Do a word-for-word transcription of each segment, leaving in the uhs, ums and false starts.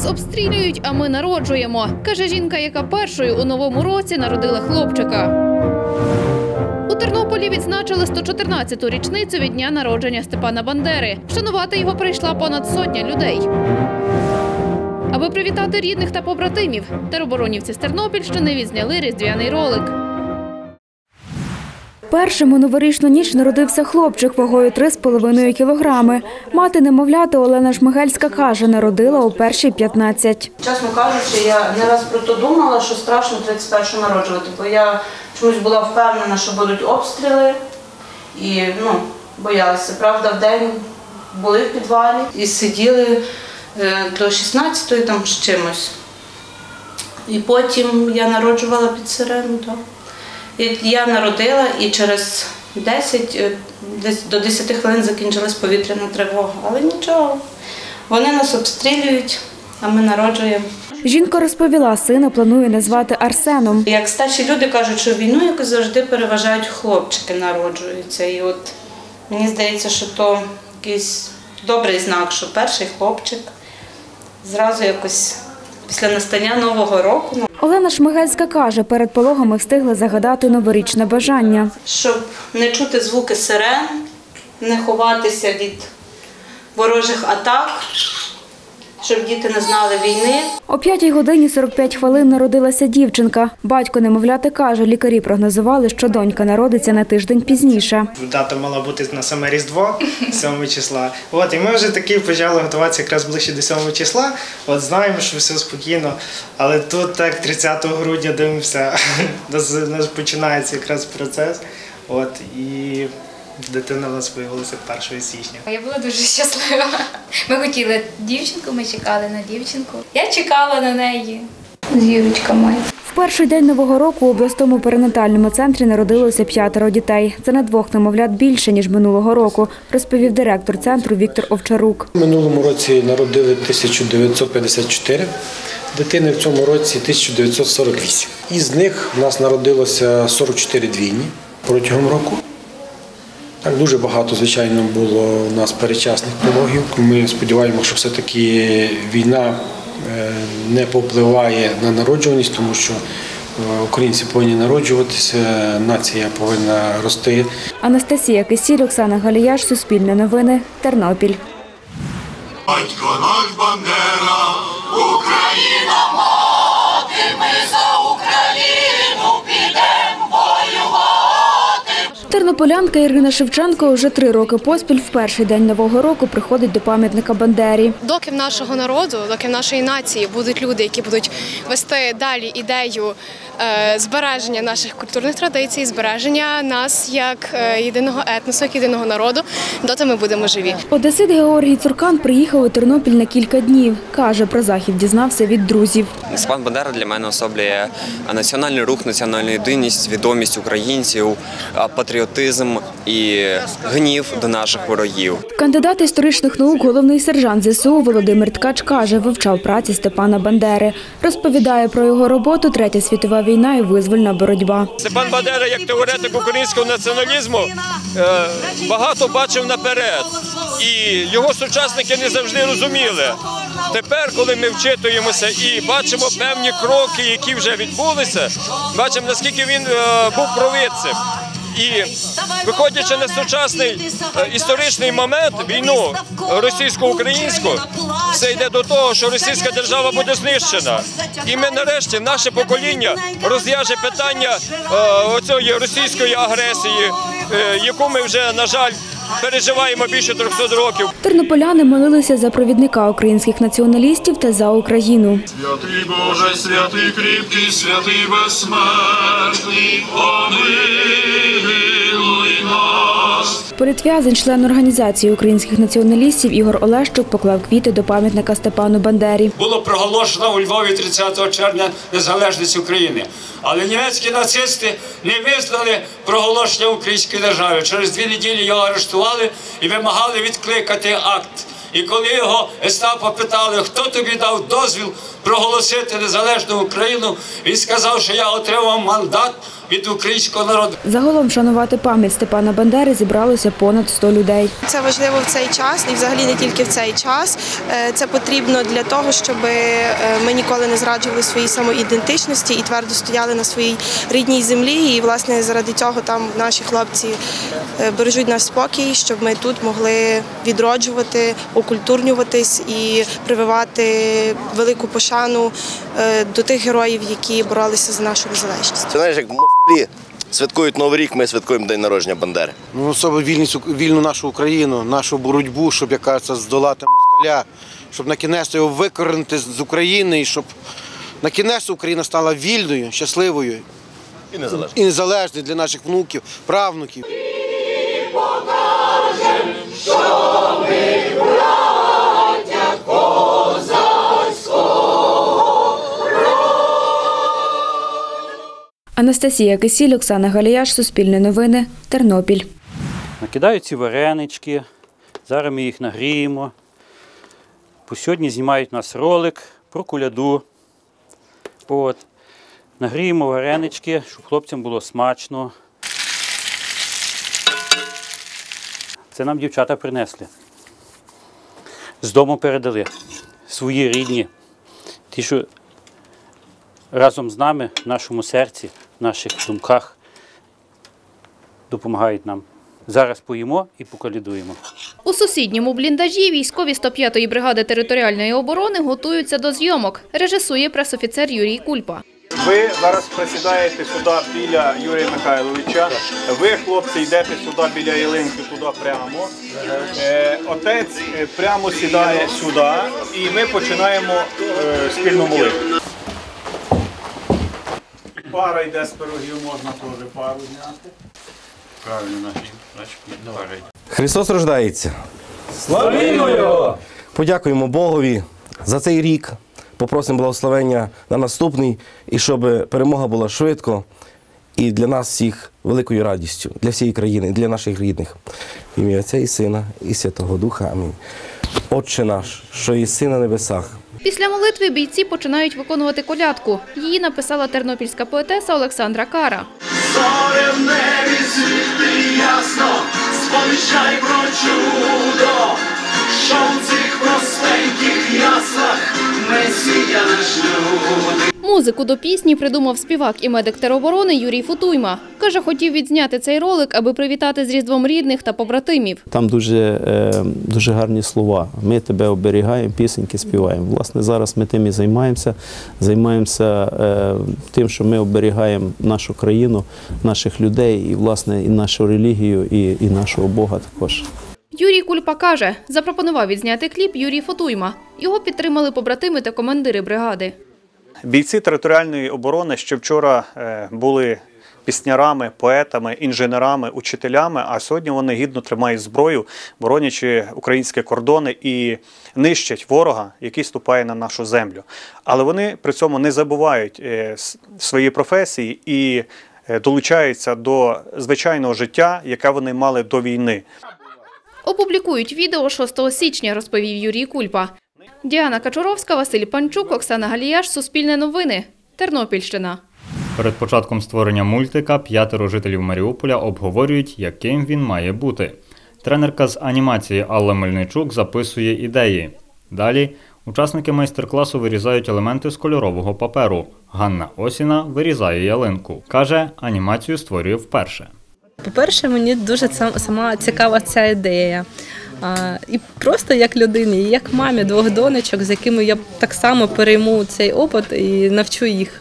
Нас обстрілюють, а ми народжуємо, каже жінка, яка першою у новому році народила хлопчика. У Тернополі відзначили сто чотирнадцяту річницю від дня народження Степана Бандери. Вшанувати його прийшла понад сотня людей. Аби привітати рідних та побратимів, тероборонівці з Тернопільщини відзняли різдвяний ролик. Першим у новорічну ніч народився хлопчик вагою три з половиною кілограми. Мати немовляти Олена Шмигельська каже, народила у перші п'ятнадцять. Чесно кажучи, я не раз про то думала, що страшно тридцять першого народжувати, бо я чомусь була впевнена, що будуть обстріли і ну, боялася. Правда, вдень були в підвалі і сиділи до шістнадцятої там з чимось. І потім я народжувала під сирену. Так. Я народила і через десять, десь до десяти хвилин закінчилась повітряна тривога. Але нічого, вони нас обстрілюють, а ми народжуємо. Жінка розповіла, сина планує назвати Арсеном. Як старші люди кажуть, що війну якось завжди переважають хлопчики народжуються. І от мені здається, що то якийсь добрий знак, що перший хлопчик зразу якось після настання Нового року. Олена Шмигельська каже, перед пологами встигла загадати новорічне бажання. Щоб не чути звуки сирен, не ховатися від ворожих атак, щоб діти не знали війни. О п'ятій годині сорок п'ять хвилин народилася дівчинка. Батько немовляти каже, лікарі прогнозували, що донька народиться на тиждень пізніше. Дата мала бути на саме Різдво, сьомого числа. От, і ми вже таки почали готуватися якраз ближче до сьомого числа. От знаємо, що все спокійно, але тут так тридцятого грудня дивимося, починається якраз процес. От, і дитина в нас з'явилася першого січня. Я була дуже щаслива. Ми хотіли дівчинку, ми чекали на дівчинку. Я чекала на неї. Зірочка моя. В перший день Нового року у обласному перинатальному центрі народилося п'ятеро дітей. Це на двох немовлят більше, ніж минулого року, розповів директор центру Віктор Овчарук. В минулому році народили тисячу дев'ятсот п'ятдесят чотири дитини, в цьому році тисяча дев'ятсот сорок вісім. Із них в нас народилося сорок чотири двійні протягом року. Так, дуже багато, звичайно, було у нас передчасних пологів. Ми сподіваємося, що все-таки війна не повпливає на народжуваність, тому що українці повинні народжуватися, нація повинна рости. Анастасія Кисіль, Оксана Галіяш, Суспільне новини, Тернопіль. Батько наш Бандера, Україна мати, ми за Україну підемо воювати. Тернополянка Ірина Шевченко вже три роки поспіль в перший день Нового року приходить до пам'ятника Бандері. Доки в нашого народу, доки в нашої нації будуть люди, які будуть вести далі ідею збереження наших культурних традицій, збереження нас як єдиного етносу, як єдиного народу, доти ми будемо живі. Одесит Георгій Цуркан приїхав у Тернопіль на кілька днів. Каже, про захід дізнався від друзів. Степан Бандера для мене особлює національний рух, національну єдиність, відомість українців, патріотизм і гнів до наших ворогів. Кандидат історичних наук, головний сержант зе се у Володимир Ткач каже, вивчав праці Степана Бандери. Розповідає про його роботу «Третя світова війна і визвольна боротьба». Степан Бандера, як теоретик українського націоналізму, багато бачив наперед. І його сучасники не завжди розуміли. Тепер, коли ми вчитуємося і бачимо певні кроки, які вже відбулися, бачимо, наскільки він був провидцем. І виходячи на сучасний історичний момент, війну російсько-українську, все йде до того, що російська держава буде знищена. І ми нарешті, наше покоління розв'яже питання оцієї російської агресії, яку ми вже, на жаль, переживаємо більше трьохсот років. Тернополяни молилися за провідника українських націоналістів та за Україну. Святий Боже, святий кріпкий, святий безсмертний, помилуй нас. Політв'язень, член організації українських націоналістів Ігор Олещук поклав квіти до пам'ятника Степану Бандері. Було проголошено у Львові тридцятого червня незалежність України. Але німецькі нацисти не визнали проголошення української держави. Через дві неділі його арештували і вимагали відкликати акт. І коли його гестапо питали, хто тобі дав дозвіл проголосити незалежну Україну, він сказав, що я отримав мандат від українського народу. Загалом вшанувати пам'ять Степана Бандери зібралося понад сто людей. Це важливо в цей час і взагалі не тільки в цей час. Це потрібно для того, щоб ми ніколи не зраджували своїй самоідентичності і твердо стояли на своїй рідній землі. І, власне, заради цього там наші хлопці бережуть наш спокій, щоб ми тут могли відроджувати, окультурнюватись і прививати велику пошану до тих героїв, які боролися за нашу незалежність. Це, знаєш, як москалі святкують Новий рік, ми святкуємо День народження Бандери. Ну, особливо вільність, вільну нашу Україну, нашу боротьбу, щоб, як кажеться, здолати москаля, щоб на кінець його викоренити з України, і щоб на кінець Україна стала вільною, щасливою і незалежною, і незалежною для наших внуків, правнуків. І покажем, що ми браття козацького Анастасія Кисіль, Оксана Галіяш, Суспільне новини, Тернопіль. Накидають ці варенички, зараз ми їх нагріємо. Сьогодні знімають у нас ролик про коляду. От. Нагріємо варенички, щоб хлопцям було смачно. Це нам дівчата принесли. З дому передали. Свої рідні. Ті, що разом з нами, в нашому серці, в наших думках допомагають нам. Зараз поїмо і поколядуємо. У сусідньому бліндажі військові сто п'ятої бригади територіальної оборони готуються до зйомок. Режисує пресофіцер Юрій Кульпа. Ви зараз присідаєте сюди біля Юрія Михайловича. Ви, хлопці, йдете сюди біля ялинки, туди прямо. Е, отець прямо сідає сюди і ми починаємо е, спільну молитву. Пара йде з пирогів, можна теж пару зняти. Правильно нагрів, значить пара йде. Христос рождається. Славімо Його! Подякуємо Богові за цей рік. Попросимо благословення на наступний, і щоб перемога була швидко і для нас всіх великою радістю, для всієї країни, для наших рідних. В ім'я Отця і Сина, і Святого Духа. Амінь. Отче наш, що єси на небесах. Після молитви бійці починають виконувати колядку. Її написала тернопільська поетеса Олександра Кара. Зоре в небі світи ясно, сповіщай про чудо, що в цих простеньких яслах Месія наш люди. Музику до пісні придумав співак і медик тероборони Юрій Футуйма. Каже, хотів відзняти цей ролик, аби привітати з Різдвом рідних та побратимів. Там дуже, дуже гарні слова. Ми тебе оберігаємо, пісеньки співаємо. Власне, зараз ми тим і займаємося. Займаємося тим, що ми оберігаємо нашу країну, наших людей, і, власне, і нашу релігію, і, і нашого Бога також. Юрій Кульпа каже, запропонував відзняти кліп Юрій Футуйма. Його підтримали побратими та командири бригади. Бійці територіальної оборони ще вчора були піснярами, поетами, інженерами, учителями, а сьогодні вони гідно тримають зброю, боронячи українські кордони і нищать ворога, який ступає на нашу землю. Але вони при цьому не забувають свої професії і долучаються до звичайного життя, яке вони мали до війни. Опублікують відео шостого січня, розповів Юрій Кульпа. Діана Качуровська, Василь Панчук, Оксана Галіяш, Суспільне новини, Тернопільщина. Перед початком створення мультика п'ятеро жителів Маріуполя обговорюють, яким він має бути. Тренерка з анімації Алла Мельничук записує ідеї. Далі учасники майстер-класу вирізають елементи з кольорового паперу. Ганна Осіна вирізає ялинку. Каже, анімацію створює вперше. По-перше, мені дуже сама цікава ця ідея. А, і просто як людині, і як мамі двох донечок, з якими я так само перейму цей опит і навчу їх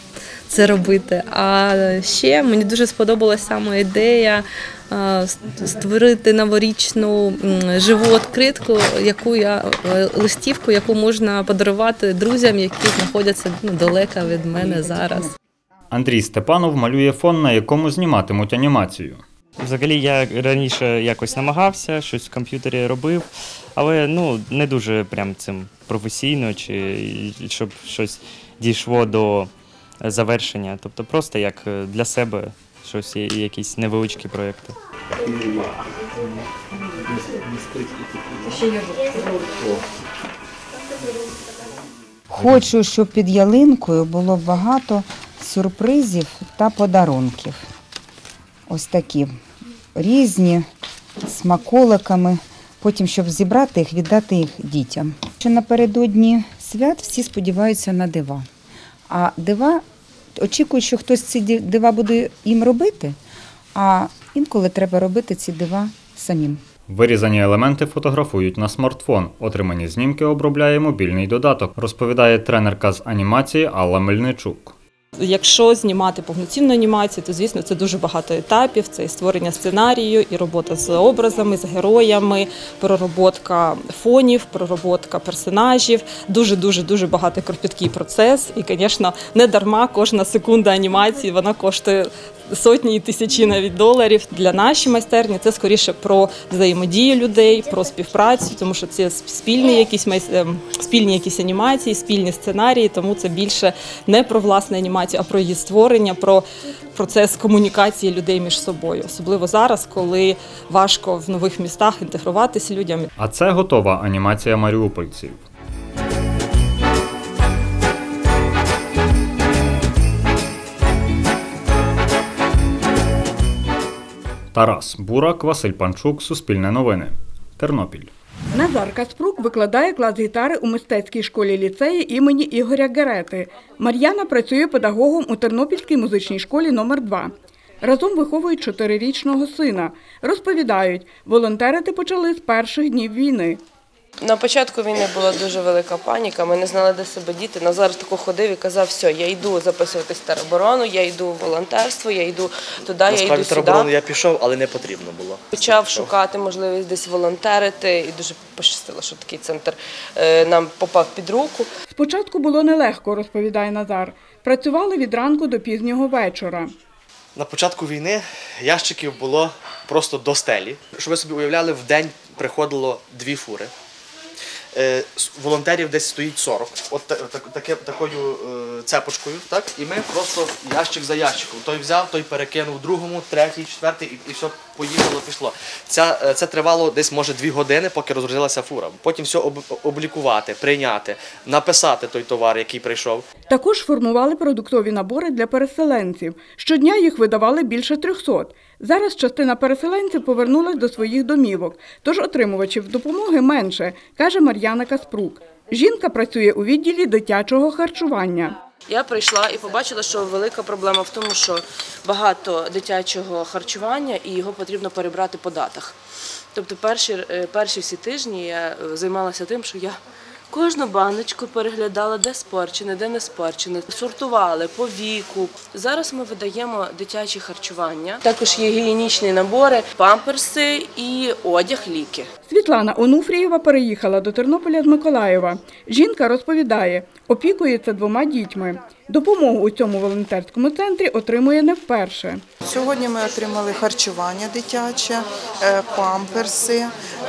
це робити. А ще мені дуже сподобалася саме ідея а, створити новорічну живу відкритку, яку я, листівку, яку можна подарувати друзям, які знаходяться ну, далеко від мене зараз. Андрій Степанов малює фон, на якому зніматимуть анімацію. Взагалі я раніше якось намагався, щось в комп'ютері робив, але ну, не дуже прям цим професійно, чи щоб щось дійшло до завершення. Тобто просто як для себе щось, якісь невеличкі проєкти. Хочу, щоб під ялинкою було багато сюрпризів та подарунків. Ось такі різні, з смаколиками, потім, щоб зібрати їх, віддати їх дітям. Що напередодні свят всі сподіваються на дива. А дива, очікують, що хтось ці дива буде їм робити, а інколи треба робити ці дива самим. Вирізані елементи фотографують на смартфон. Отримані знімки обробляє мобільний додаток, розповідає тренерка з анімації Алла Мельничук. Якщо знімати повноцінну анімацію, то, звісно, це дуже багато етапів. Це і створення сценарію, і робота з образами, з героями, пророботка фонів, пророботка персонажів. Дуже-дуже-дуже багато кропіткий процес. І, звісно, не дарма кожна секунда анімації, вона коштує сотні і тисячі навіть доларів. Для нашої майстерні це скоріше про взаємодію людей, про співпрацю, тому що це спільні якісь, спільні якісь анімації, спільні сценарії, тому це більше не про власну анімацію, а про її створення, про процес комунікації людей між собою. Особливо зараз, коли важко в нових містах інтегруватися людям. А це готова анімація маріупольців. Тарас Бурак, Василь Панчук, Суспільне новини, Тернопіль. Назар Каспрук викладає клас гітари у мистецькій школі-ліцеї імені Ігоря Герети. Мар'яна працює педагогом у Тернопільській музичній школі номер два. Разом виховують чотирирічного сина. Розповідають, волонтерити почали з перших днів війни. На початку війни була дуже велика паніка, ми не знали, де себе діти. Назар тако ходив і казав, все, я йду записуватись в тероборону, я йду в волонтерство, я йду туди, я йду сюди. Насправді в тероборону я пішов, але не потрібно було. Почав шукати можливість десь волонтерити і дуже пощастило, що такий центр нам попав під руку. Спочатку було нелегко, розповідає Назар. Працювали від ранку до пізнього вечора. На початку війни ящиків було просто до стелі. Щоб ви собі уявляли, в день приходило дві фури. Волонтерів десь стоїть сорок, от таке, такою цепочкою, так? І ми просто ящик за ящиком. Той взяв, той перекинув другому, третій, четвертий, і, і все поїхало, пішло. Це, це тривало десь, може, дві години, поки розгрузилася фура. Потім все об, облікувати, прийняти, написати той товар, який прийшов. Також формували продуктові набори для переселенців. Щодня їх видавали більше трьохсот. Зараз частина переселенців повернулась до своїх домівок, тож отримувачів допомоги менше, каже Мар'яна Каспрук. Жінка працює у відділі дитячого харчування. Я прийшла і побачила, що велика проблема в тому, що багато дитячого харчування і його потрібно перебрати по датах. Тобто перші, перші всі тижні я займалася тим, що я кожну баночку переглядала, де спорчене, де не спорчене, сортували по віку. Зараз ми видаємо дитячі харчування, також є гігієнічні набори, памперси і одяг, ліки. Світлана Онуфрієва переїхала до Тернополя з Миколаєва. Жінка розповідає, опікується двома дітьми. Допомогу у цьому волонтерському центрі отримує не вперше. Сьогодні ми отримали харчування дитяче, памперси,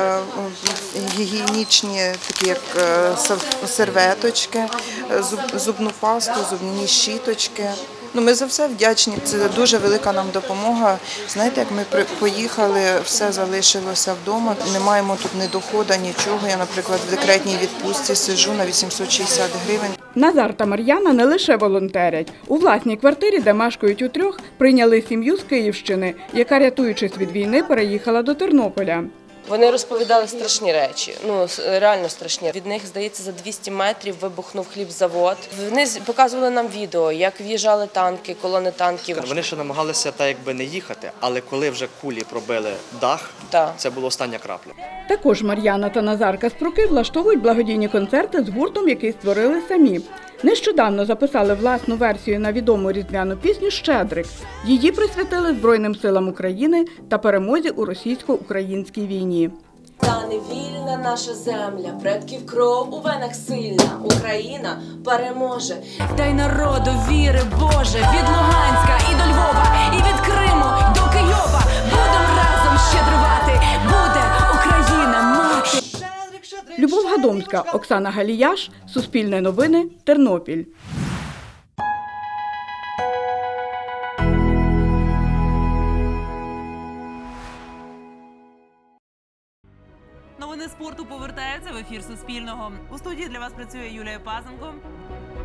гігієнічні такі як серветочки, зубну пасту, зубні щіточки. Ну, ми за все вдячні, це дуже велика нам допомога. Знаєте, як ми поїхали, все залишилося вдома, не маємо тут ні доходу, нічого. Я, наприклад, в декретній відпустці сиджу на вісімсот шістдесят гривень. Назар та Мар'яна не лише волонтерять. У власній квартирі, де мешкають утрьох, прийняли сім'ю з Київщини, яка, рятуючись від війни, переїхала до Тернополя. Вони розповідали страшні речі, ну реально страшні. Від них, здається, за двісті метрів вибухнув хлібзавод. Вони показували нам відео, як в'їжджали танки, колони танків. Вони ще намагалися так якби не їхати, але коли вже кулі пробили дах, так. Це була остання крапля. Також Мар'яна та Назар Каспруки влаштовують благодійні концерти з гуртом, який створили самі. Нещодавно записали власну версію на відому різдвяну пісню «Щедрик». Її присвятили Збройним силам України та перемозі у російсько-українській війні. Стане вільна наша земля, предків кров у венах сильна, Україна переможе. Дай народу віри, Боже, від Луганська і до Львова, і від Криму до Києва. Будем разом щедрувати, буде Україна мати. Любов Гадомська, Оксана Галіяш, Суспільне новини, Тернопіль. Новини спорту повертаються в ефір Суспільного. У студії для вас працює Юлія Пазенко.